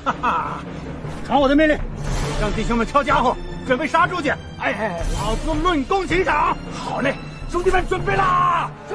哈哈，传我的命令，让弟兄们挑家伙，准备杀猪去。哎，老子论功行赏。好嘞，兄弟们准备啦！是。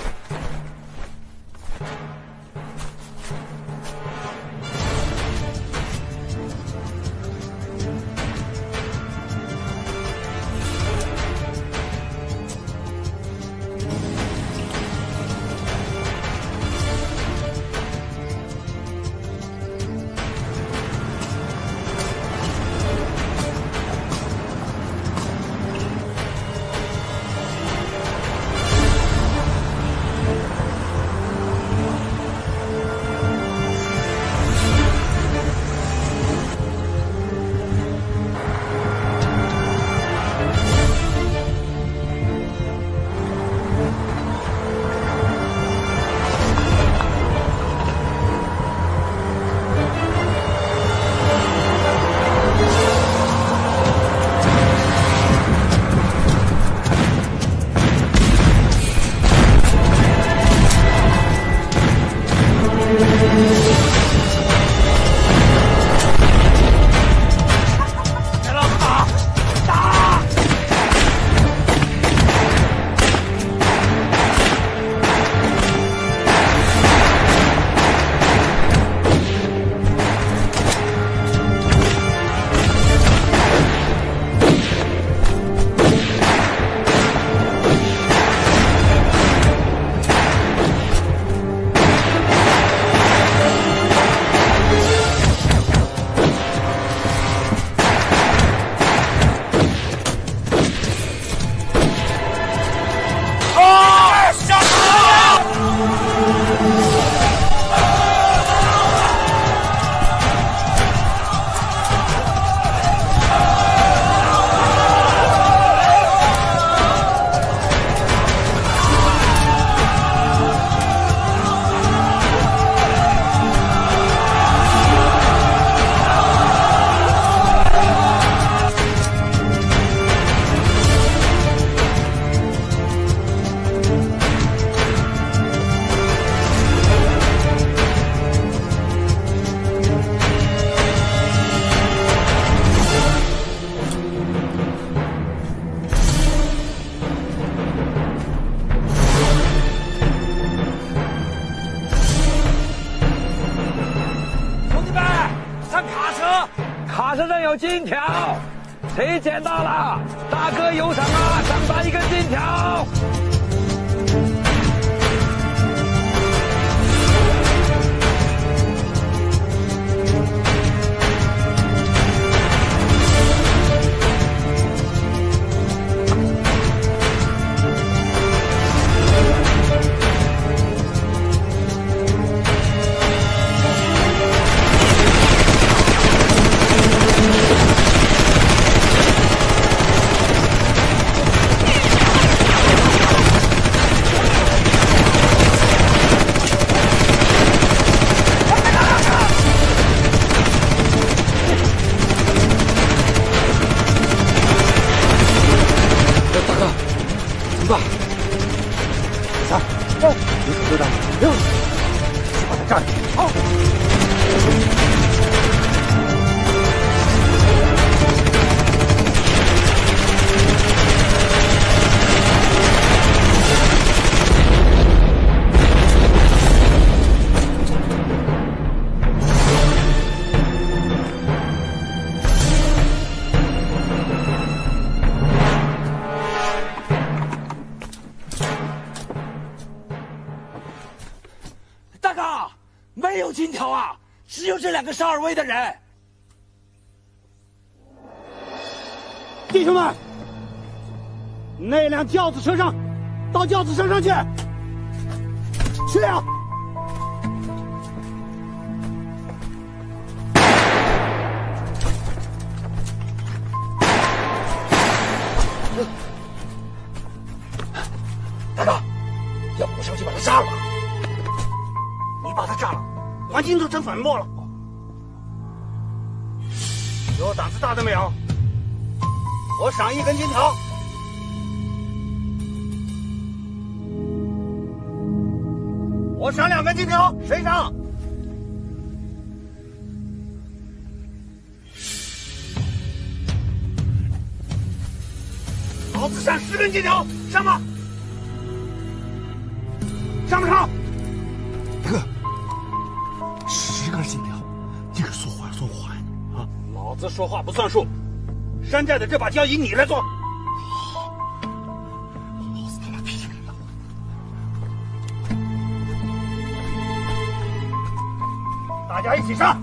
金条，谁捡到了？大哥有赏啊，上打一根金条。 只有这两个沙尔威的人。 弟兄们，那辆轿子车上，到轿子车上去！去啊！ 大哥，要不我上去把他杀了吧？ 你把他炸了，黄金都成粉末了。有胆子大的没有？我赏1根金条。我赏2根金条，谁赏？ 子上10根金条，上吗？上不上？ 哥，10根金条，你可说话说话呀！啊， 老子说话不算数，山寨的这把交椅你来做。 老子他妈批评了。 大家一起上！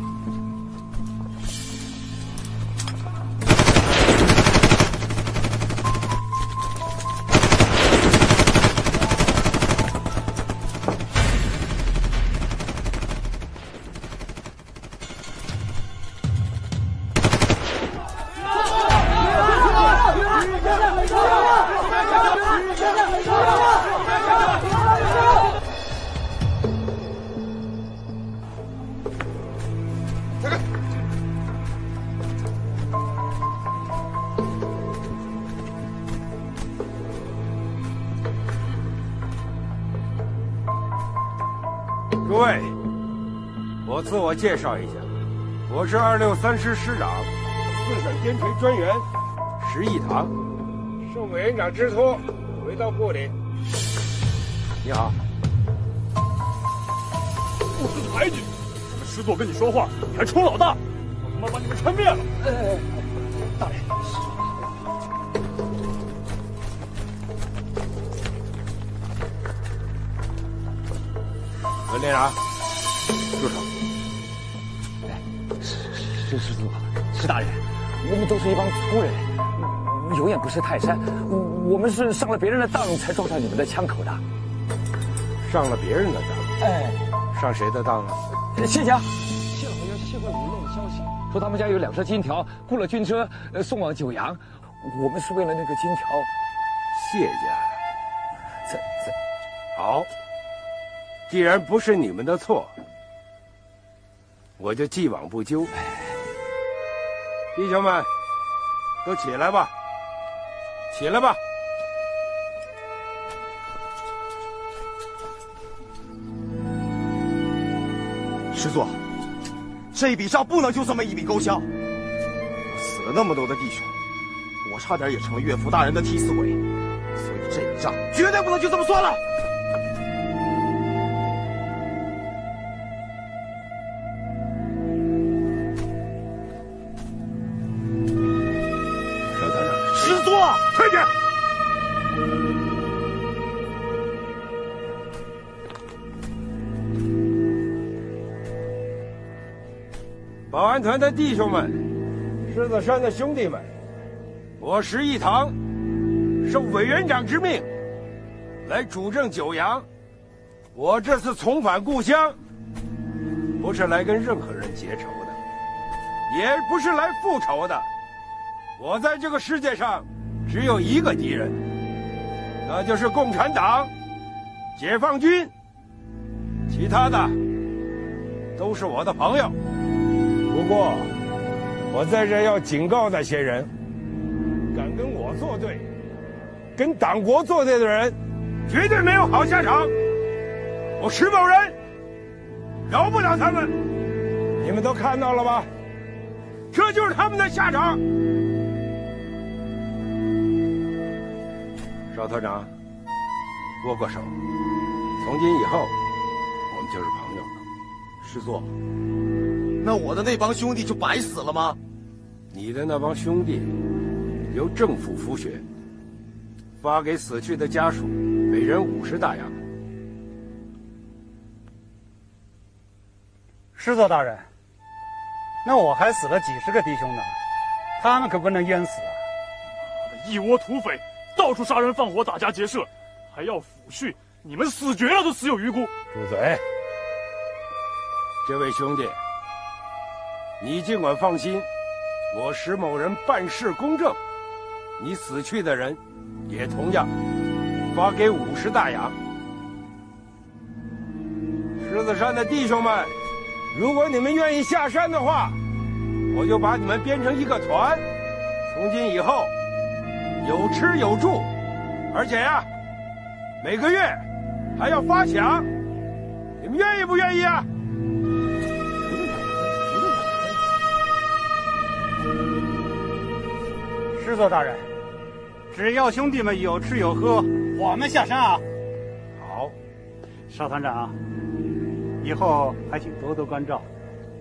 诸位，我自我介绍一下，我是263师师长，4省边陲专员石义堂，受委员长之托，回到部里。你好， 不识抬举！你们师座跟你说话，你还充老大，我他妈把你们抻灭了！ 大人， 文连长，住手！ 师座，石大人，我们都是一帮粗人，有眼不识泰山，我们是上了别人的当才撞上你们的枪口的。 上了别人的当？ 哎， 上谁的当啊？ 谢家，谢了好像谢惠武弄的消息，说他们家有2车金条，雇了军车送往九阳。我们是为了那个金条。 谢家，好。既然不是你们的错，我就既往不咎。弟兄们，都起来吧，起来吧。 师座，这一笔账不能就这么一笔勾销。死了那么多的弟兄，我差点也成了岳父大人的替死鬼，所以这笔账绝对不能就这么算了。 快点！ 保安团的弟兄们，狮子山的兄弟们，我石义堂受委员长之命来主政九阳。我这次重返故乡，不是来跟任何人结仇的，也不是来复仇的。我在这个世界上只有一个敌人，那就是共产党、解放军，其他的都是我的朋友。不过，我在这要警告那些人，敢跟我作对、跟党国作对的人，绝对没有好下场。我石某人饶不了他们。你们都看到了吧？这就是他们的下场。邵团长，握过手。从今以后，我们就是朋友了。 师座，那我的那帮兄弟就白死了吗？ 你的那帮兄弟，由政府抚恤，发给死去的家属，每人50大洋。 师座大人，那我还死了几十个弟兄呢，他们可不能淹死啊！ 一窝土匪，到处杀人放火，打家劫舍，还要抚恤，你们死绝了都死有余辜。 住嘴！这位兄弟，你尽管放心，我石某人办事公正，你死去的人也同样发给50大洋。狮子山的弟兄们，如果你们愿意下山的话，我就把你们编成一个团，从今以后有吃有住，而且呀，每个月还要发饷，你们愿意不愿意啊？ 师座大人， 只要兄弟们有吃有喝，我们下山啊！ 好， 邵团长，以后还请多多关照。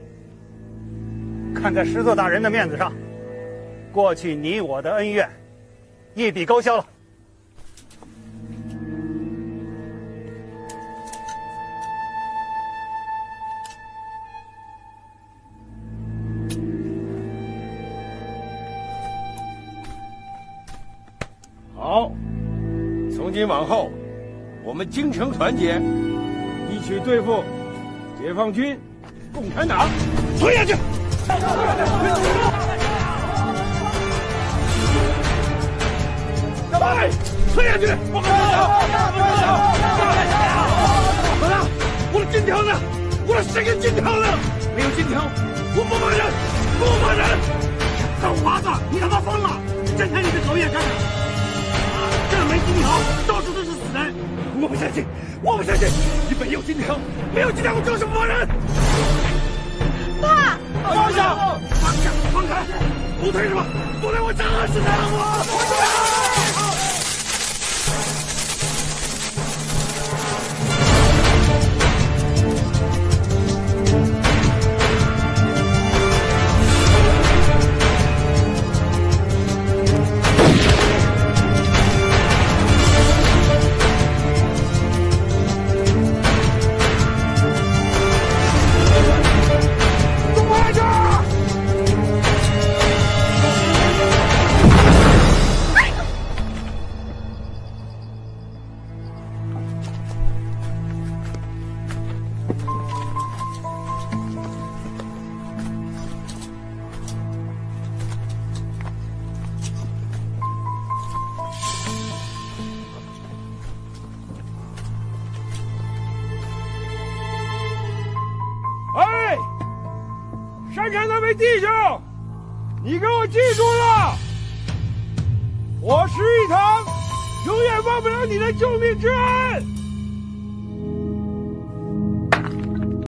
看在师座大人的面子上，过去你我的恩怨一笔勾销了。 好，从今往后，我们京城团结，一起对付解放军、共产党。 推下去！ 来，推下去！不可能！好了，我的金条呢？我的10根金条呢？没有金条，我不放人，不放人！ 狗娃子，你他妈疯了！睁开你的狗眼看看！这没金条，到处都是死人！ 我不相信，我不相信！你没有金条，没有金条，我就是不放人！ 爸， 放下！放下！放开！不推是吧？不推我真的是他！我！哎，山上那位弟兄，你给我记住了，我石一堂永远忘不了你的救命之恩。